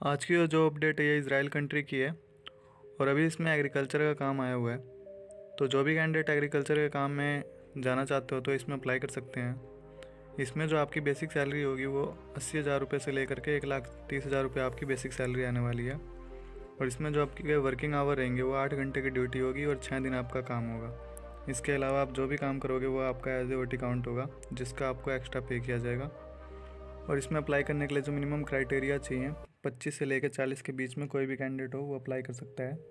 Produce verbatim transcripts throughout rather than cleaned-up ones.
आज की जो अपडेट है ये इज़राइल कंट्री की है और अभी इसमें एग्रीकल्चर का काम आया हुआ है। तो जो भी कैंडिडेट एग्रीकल्चर के काम में जाना चाहते हो तो इसमें अप्लाई कर सकते हैं। इसमें जो आपकी बेसिक सैलरी होगी वो अस्सी हज़ार रुपये से लेकर के एक लाख तीस हज़ार रुपये आपकी बेसिक सैलरी आने वाली है। और इसमें जो आपकी वर्किंग आवर रहेंगे वो आठ घंटे की ड्यूटी होगी और छः दिन आपका काम होगा। इसके अलावा आप जो भी काम करोगे वो आपका एज ए ओटी काउंट होगा, जिसका आपको एक्स्ट्रा पे किया जाएगा। और इसमें अप्लाई करने के लिए जो मिनिमम क्राइटेरिया चाहिए, पच्चीस से लेकर चालीस के बीच में कोई भी कैंडिडेट हो वो अप्लाई कर सकता है।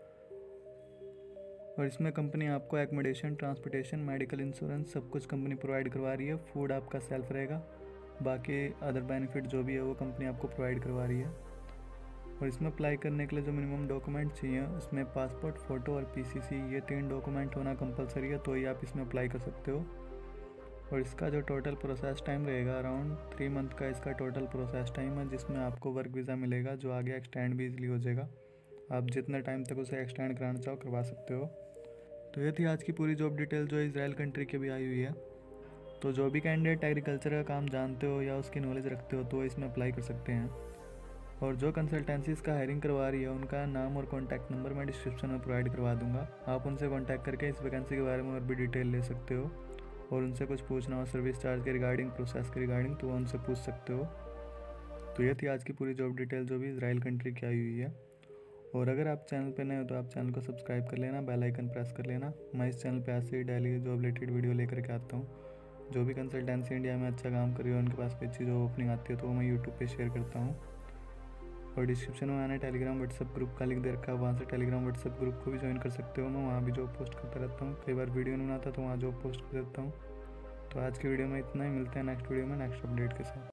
और इसमें कंपनी आपको एकोमोडेशन, ट्रांसपोर्टेशन, मेडिकल इंश्योरेंस सब कुछ कंपनी प्रोवाइड करवा रही है। फूड आपका सेल्फ रहेगा, बाकी अदर बेनिफिट जो भी है वो कंपनी आपको प्रोवाइड करवा रही है। और इसमें अप्लाई करने के लिए जो मिनिमम डॉक्यूमेंट चाहिए उसमें पासपोर्ट, फ़ोटो और पीसीसी, ये तीन डॉक्यूमेंट होना कंपलसरी है, तो ही आप इसमें अप्लाई कर सकते हो। और इसका जो टोटल प्रोसेस टाइम रहेगा अराउंड थ्री मंथ का इसका टोटल प्रोसेस टाइम है, जिसमें आपको वर्क वीज़ा मिलेगा जो आगे एक्सटेंड भी इजली हो जाएगा। आप जितने टाइम तक उसे एक्सटेंड कराना चाहो करवा सकते हो। तो ये थी आज की पूरी जॉब डिटेल जो इजराइल कंट्री की भी आई हुई है। तो जो भी कैंडिडेट एग्रीकल्चर का काम जानते हो या उसकी नॉलेज रखते हो तो इसमें अप्लाई कर सकते हैं। और जो कंसल्टेंसीज का हायरिंग करवा रही है उनका नाम और कॉन्टैक्ट नंबर मैं डिस्क्रिप्शन में प्रोवाइड करवा दूंगा। आप उनसे कॉन्टैक्ट करके इस वैकेंसी के बारे में और भी डिटेल ले सकते हो। और उनसे कुछ पूछना हो सर्विस चार्ज के रिगार्डिंग, प्रोसेस के रिगार्डिंग, तो वो उनसे पूछ सकते हो। तो ये थी आज की पूरी जॉब डिटेल जो भी इजराइल कंट्री की आई हुई है। और अगर आप चैनल पे नए हो तो आप चैनल को सब्सक्राइब कर लेना, बेल आइकन प्रेस कर लेना। मैं इस चैनल पे ऐसे ही डेली जॉब रिलेटेड वीडियो लेकर के आता हूँ। जो भी कंसल्टेंसी इंडिया में अच्छा काम कर रही है उनके पास कोई अच्छी जॉब ओपनिंग आती है तो वो मैं यूट्यूब पे शेयर करता हूँ। और डिस्क्रिप्शन में मैंने टेलीग्राम व्हाट्सएप ग्रुप का लिंक दे रखा है, वहाँ से टेलीग्राम व्हाट्सएप ग्रुप को भी ज्वाइन कर सकते हो। मैं वहाँ भी जॉब पोस्ट करता रहता हूँ, कई बार वीडियो नहीं बनाता तो वहाँ जॉब पोस्ट कर देता हूँ। तो आज की वीडियो में इतना ही, मिलते हैं नेक्स्ट वीडियो में नेक्स्ट अपडेट के साथ।